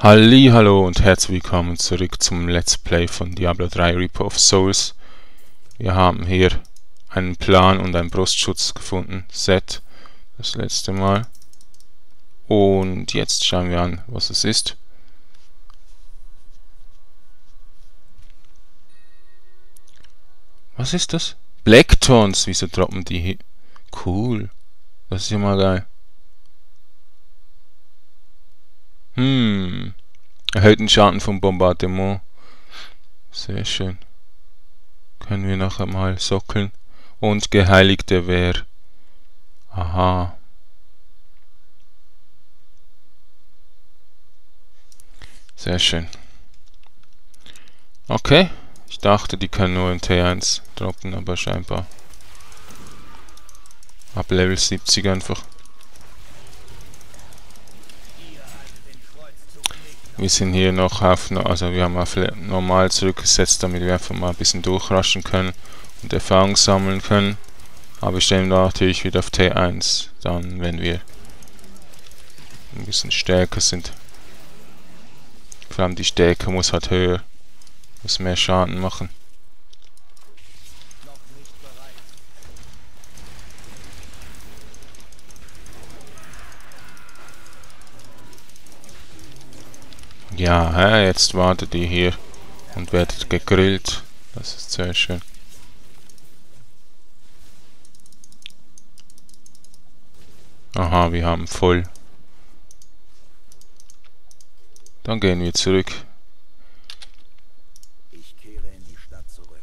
Hallo und herzlich willkommen zurück zum Let's Play von Diablo 3 Reaper of Souls. Wir haben hier einen Plan und einen Brustschutz gefunden, Set, das letzte Mal. Und jetzt schauen wir an, was es ist. Was ist das? Blacktons, wieso droppen die hier? Cool, das ist ja mal geil. Erhöhten Schaden vom Bombardement. Sehr schön. Können wir nachher mal sockeln. Und geheiligte Wehr. Aha. Sehr schön. Okay. Ich dachte, die können nur in T1 droppen, aber scheinbar. Ab Level 70 einfach. Wir sind hier noch auf, also wir haben auf normal zurückgesetzt, damit wir einfach mal ein bisschen durchraschen können und Erfahrung sammeln können. Aber ich stelle natürlich wieder auf T1, dann wenn wir ein bisschen stärker sind. Vor allem die Stärke muss halt höher, muss mehr Schaden machen. Ja, jetzt wartet ihr hier und werdet gegrillt. Das ist sehr schön. Aha, wir haben voll. Dann gehen wir zurück. Ich kehre in die Stadt zurück.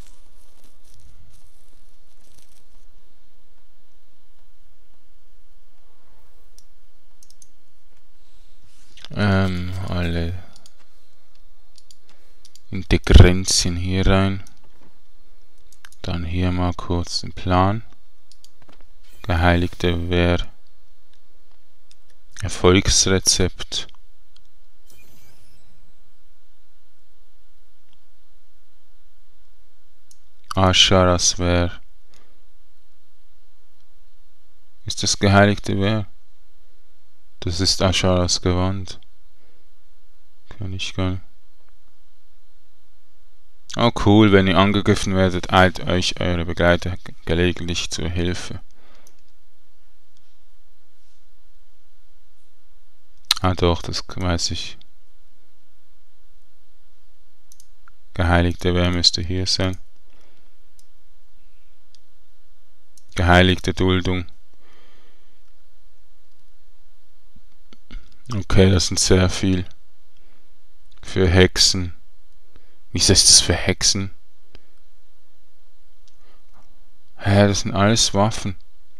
Alle Integranzen hier rein. Dann hier mal kurz den Plan. Geheiligte Wehr. Erfolgsrezept. Asharas Wehr. Ist das geheiligte Wehr? Das ist Asharas Gewand. Kann ich gar nicht. Oh cool, wenn ihr angegriffen werdet, eilt euch eure Begleiter gelegentlich zur Hilfe. Ah doch, das weiß ich. Geheiligte Wehr müsste hier sein. Geheiligte Duldung. Okay, das sind sehr viel. Für Hexen. Wieso ist das für Hexen? Hä, das sind alles Waffen.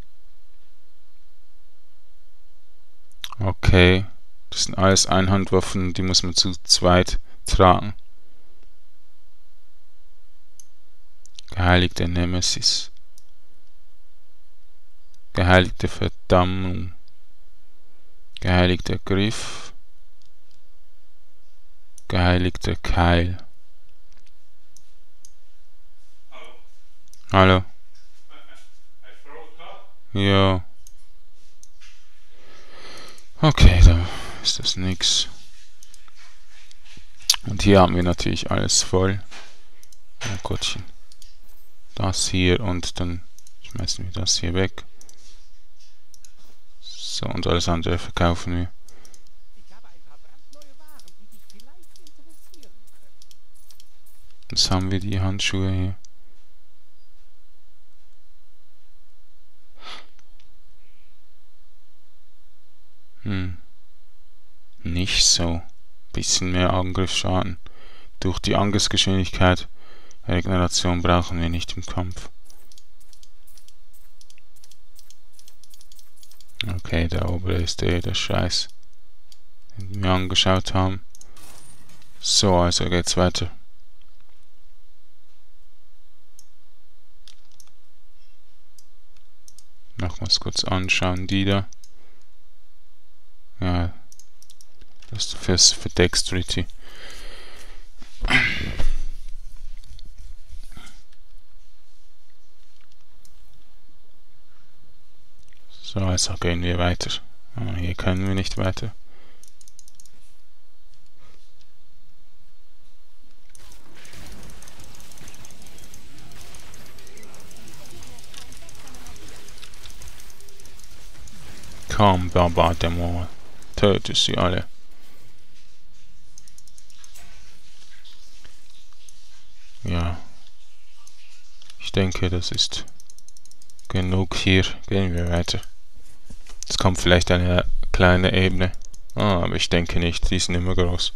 Okay. Das sind alles Einhandwaffen, die muss man zu zweit tragen. Geheiligte Nemesis. Geheiligte Verdammung. Geheiligter Griff. Geheiligter Keil. Hallo. Ja. Okay, da ist das nix. Und hier haben wir natürlich alles voll. Oh Gottchen. Das hier und dann schmeißen wir das hier weg. So, und alles andere verkaufen wir. Ich habe ein paar brandneue Waren, die dich vielleicht interessieren können. Jetzt haben wir die Handschuhe hier. Nicht so. Bisschen mehr Angriffsschaden. Durch die Angriffsgeschwindigkeit. Regeneration brauchen wir nicht im Kampf. Okay, der obere ist der Scheiß, den wir angeschaut haben. So, also geht's weiter. Nochmals kurz anschauen, die da. Ja, das ist für Dexterity. So, also gehen wir weiter. Ah, hier können wir nicht weiter. Komm, Bombardement. Töte sie alle. Ja. Ich denke, das ist genug hier. Gehen wir weiter. Es kommt vielleicht eine kleine Ebene. Ah, aber ich denke nicht. Die sind immer groß.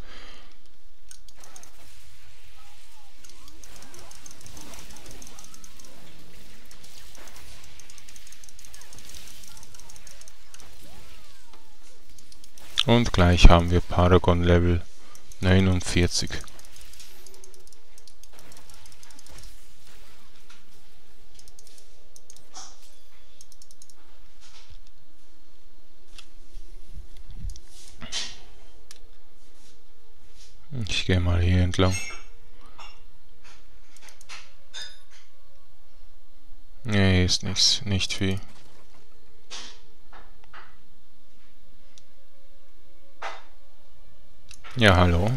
Und gleich haben wir Paragon Level 49. Ich gehe mal hier entlang. Nee, ist nichts, nicht viel. Ja, hallo.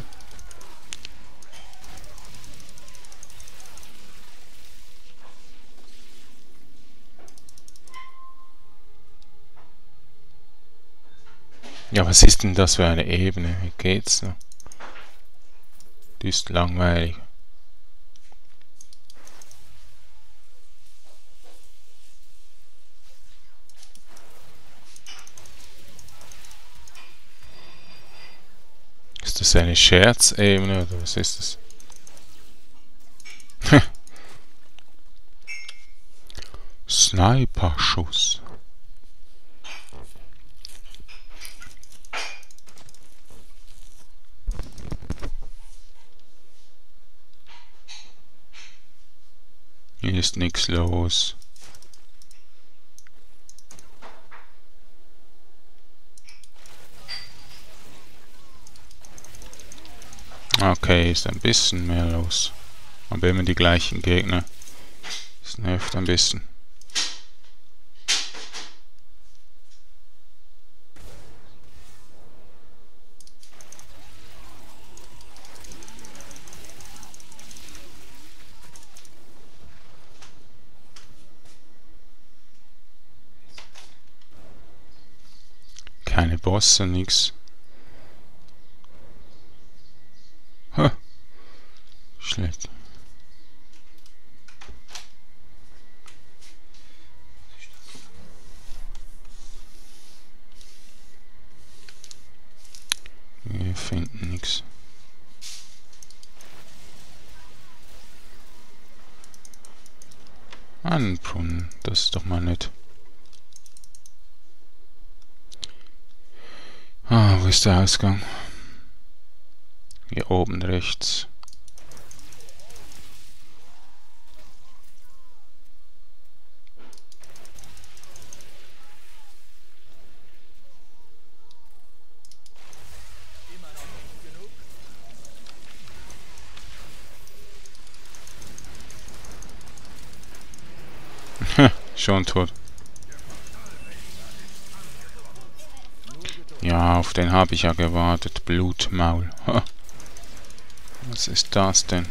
Ja, was ist denn das für eine Ebene? Wie geht's noch? Die ist langweilig. Ist das eine Scherzebene oder was ist das? Sniper-Schuss. Hier ist nichts los. Okay, ist ein bisschen mehr los. Aber immer die gleichen Gegner. Das nervt ein bisschen. Keine Bosse, nix. Ha. Schlecht. Wir finden nichts. Ein Brunnen, das ist doch mal nett. Ah, wo ist der Ausgang? Hier oben rechts. Schon tot. Ja, auf den habe ich ja gewartet. Blutmaul. Ha. Was ist das denn?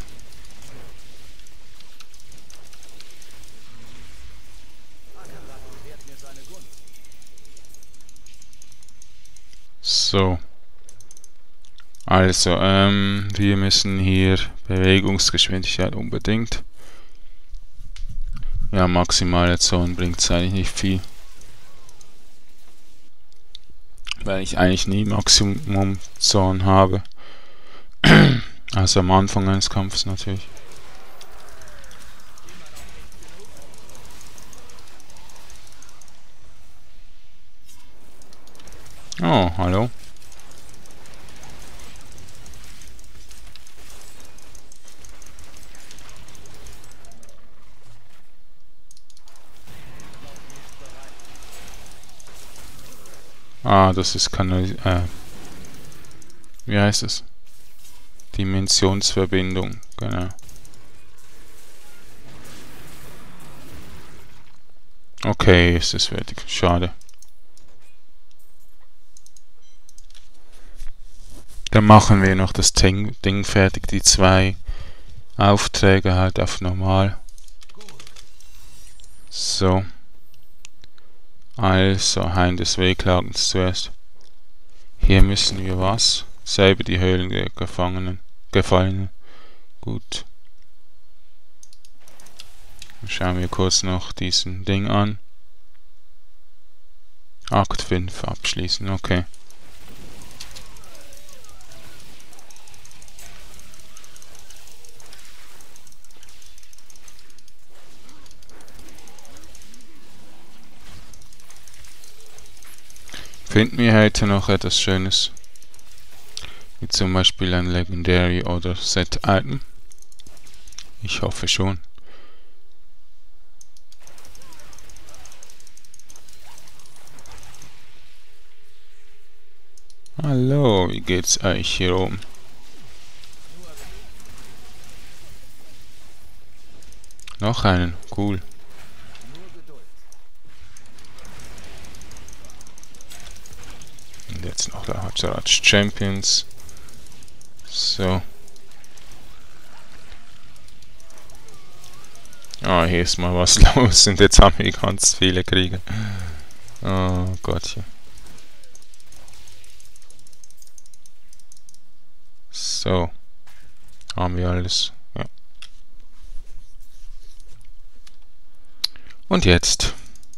So. Also, wir müssen hier Bewegungsgeschwindigkeit unbedingt. Ja, maximale Zone bringt es eigentlich nicht viel. Weil ich eigentlich nie Maximum Zone habe. Also am Anfang eines Kampfes natürlich. Oh, hallo. Ah, das ist wie heißt es? Dimensionsverbindung, genau. Okay, ist es fertig. Schade. Dann machen wir noch das Ding fertig, die 2 Aufträge halt auf normal. So. Also, Hain des Wehklagens zuerst. Hier müssen wir was? Selber die Höhlen der Gefallenen. Gut. Dann schauen wir kurz noch diesen Ding an. Akt 5 abschließen, okay. Finden wir heute noch etwas Schönes? Wie zum Beispiel ein Legendary oder Set-Item? Ich hoffe schon. Hallo, wie geht's euch hier oben? Noch einen, cool. Und jetzt noch der Hauptsalat Champions. So. Ah, hier ist mal was los und jetzt haben wir ganz viele Kriege. Oh Gottchen. So. Haben wir alles. Ja. Und jetzt.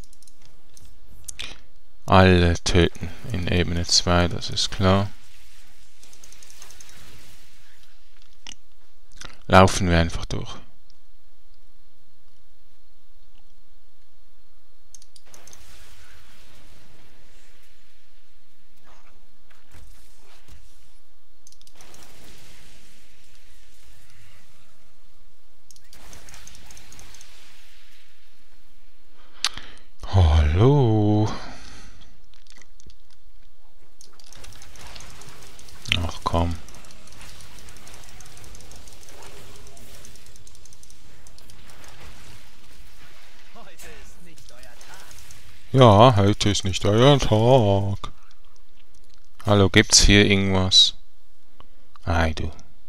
Alle töten in Ebene 2, das ist klar. Laufen wir einfach durch. Hallo. Ach komm. Ja, heute ist nicht euer Tag. Hallo, gibt's hier irgendwas? Ei, du.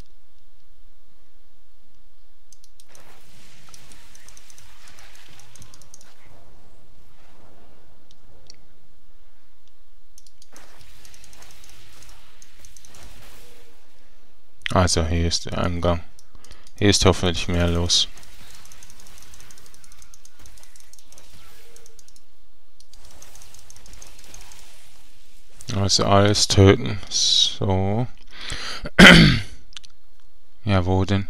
Also, hier ist der Eingang. Hier ist hoffentlich mehr los. Also alles töten. So. Ja, wo denn?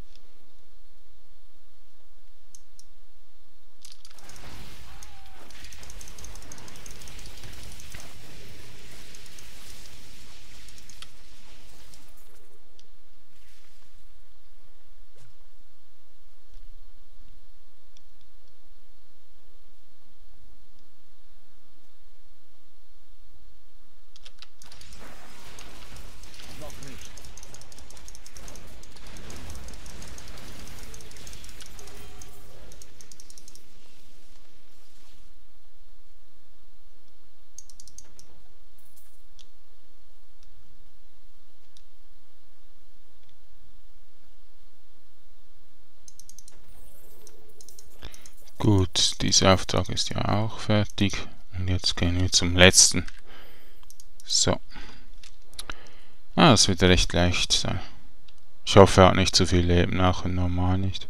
Gut, dieser Auftrag ist ja auch fertig. Und jetzt gehen wir zum letzten. So. Ah, das wird recht leicht sein. Ich hoffe, er hat nicht zu viel Leben, auch normal nicht.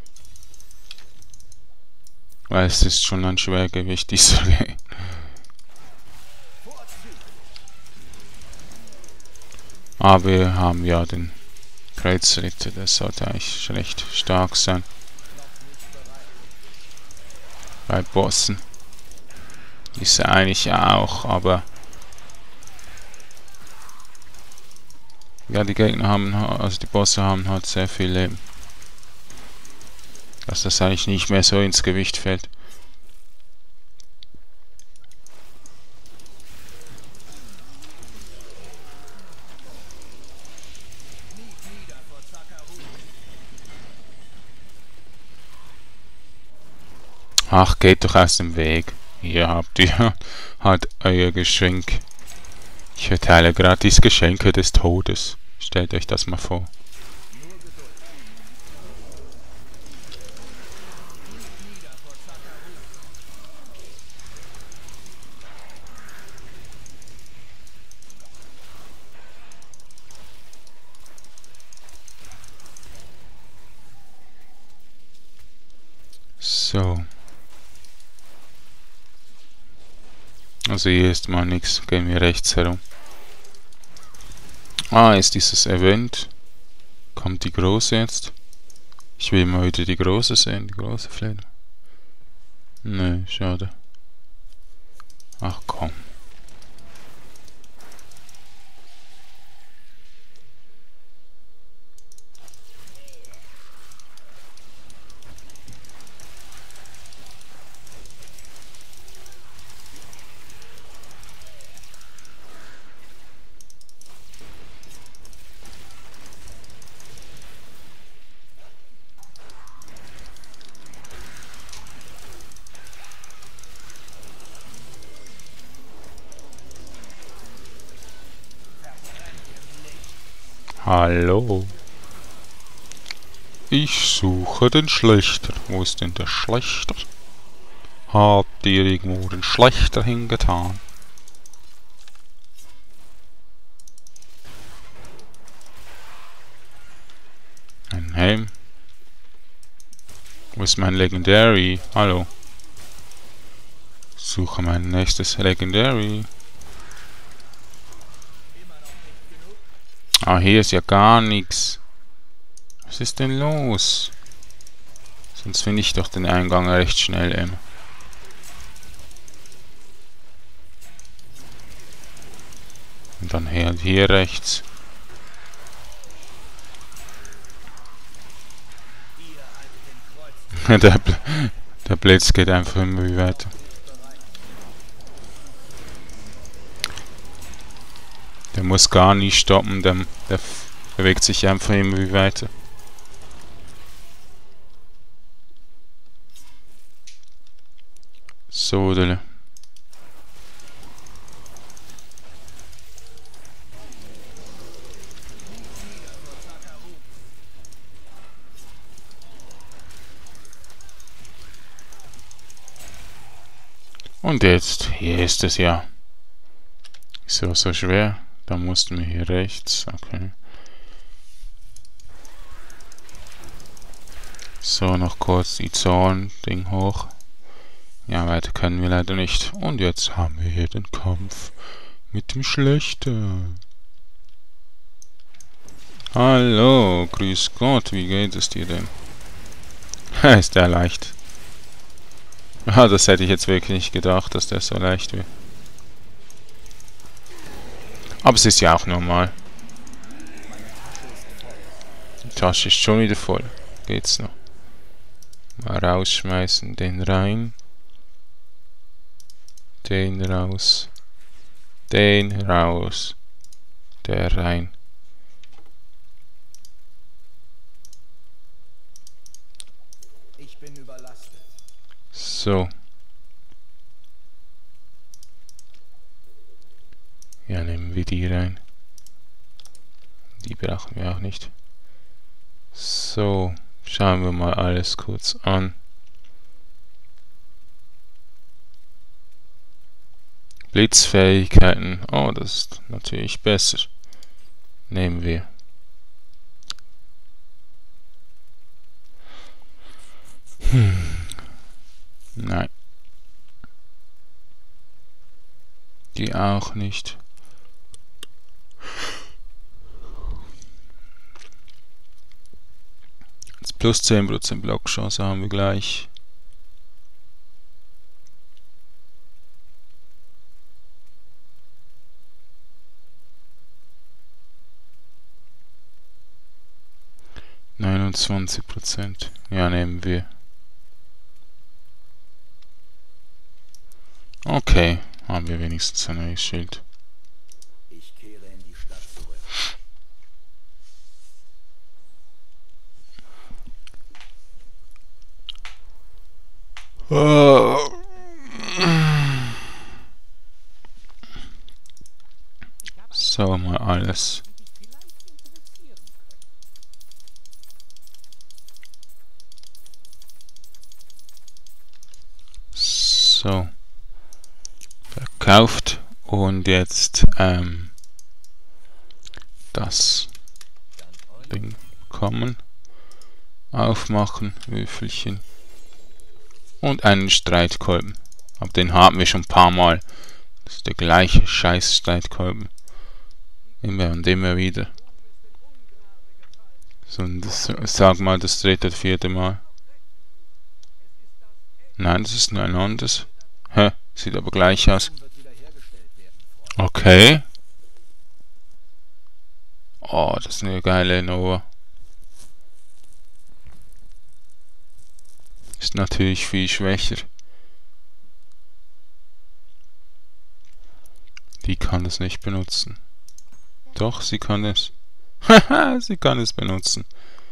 Weil es ist schon ein Schwergewicht, dieser Game. Aber wir haben ja den Kreuzritter, das sollte eigentlich recht stark sein. Bei Bossen ist er eigentlich auch, aber ja, die Gegner haben, also die Bosse haben halt sehr viel Leben. Dass das eigentlich nicht mehr so ins Gewicht fällt. Ach, geht doch aus dem Weg. Hier habt ihr halt euer Geschenk. Ich verteile gratis Geschenke des Todes. Stellt euch das mal vor. So. Also hier ist mal nichts. Gehen wir rechts herum. Ah, ist dieses Event. Kommt die große jetzt? Ich will mal wieder die große sehen, die große Fledermaus. Ne, schade. Ach komm. Hallo. Ich suche den Schlechter. Wo ist denn der Schlechter? Habt ihr irgendwo den Schlechter hingetan? Ein Helm. Wo ist mein Legendary? Hallo. Suche mein nächstes Legendary. Ah, hier ist ja gar nichts. Was ist denn los? Sonst finde ich doch den Eingang recht schnell immer. Und dann hier rechts. der Blitz geht einfach immer wie weiter. Der muss gar nicht stoppen, der bewegt sich einfach immer wie weiter. So, Dille. Und jetzt, hier ist es ja. Ist ja so schwer. Da mussten wir hier rechts. Okay. So, noch kurz die Zorn-Ding hoch. Ja, weiter können wir leider nicht. Und jetzt haben wir hier den Kampf mit dem Schlechter. Hallo, grüß Gott, wie geht es dir denn? Ist der leicht? Ah, das hätte ich jetzt wirklich nicht gedacht, dass der so leicht wird. Aber es ist ja auch normal. Die Tasche ist schon wieder voll. Geht's noch? Mal rausschmeißen, den rein. Den raus. Den raus. Der rein. Ich bin überlastet. So. Ja, nehmen wir die rein. Die brauchen wir auch nicht. So, schauen wir mal alles kurz an. Blitzfähigkeiten. Oh, das ist natürlich besser. Nehmen wir. Nein. Die auch nicht. Jetzt plus 10% Blockchance haben wir gleich. %. Ja, nehmen wir. Okay, haben wir wenigstens ein neues Schild. Ich kehre in die Stadt zurück. So, mal alles. So. Verkauft. Und jetzt, das Ding bekommen. Aufmachen, Würfelchen. und einen Streitkolben. Aber den haben wir schon ein paar Mal. Das ist der gleiche scheiß Streitkolben. Immer und immer wieder. So, und das, sag mal, das dritte oder vierte Mal. Nein, das ist nur ein anderes. Hä? Sieht aber gleich aus. Okay. Oh, das ist eine geile Nova. Ist natürlich viel schwächer. Die kann das nicht benutzen. Doch, sie kann es. Haha, sie kann es benutzen.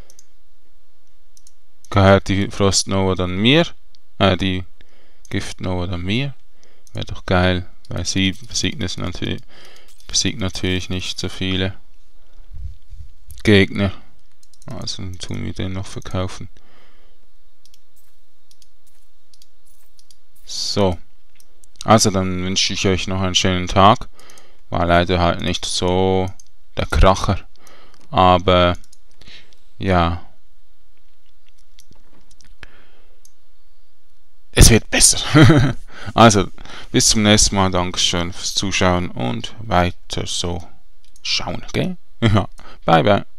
Gehört die Frost Nova dann mir? Die Gift Nova dann mir? Wäre doch geil, weil sie besiegt natürlich nicht so viele Gegner. Also dann tun wir den noch verkaufen. So. Also dann wünsche ich euch noch einen schönen Tag. War leider halt nicht so der Kracher. Aber ja. Es wird besser. Also, bis zum nächsten Mal. Dankeschön fürs Zuschauen und weiter so schauen, okay? Ja. Bye bye.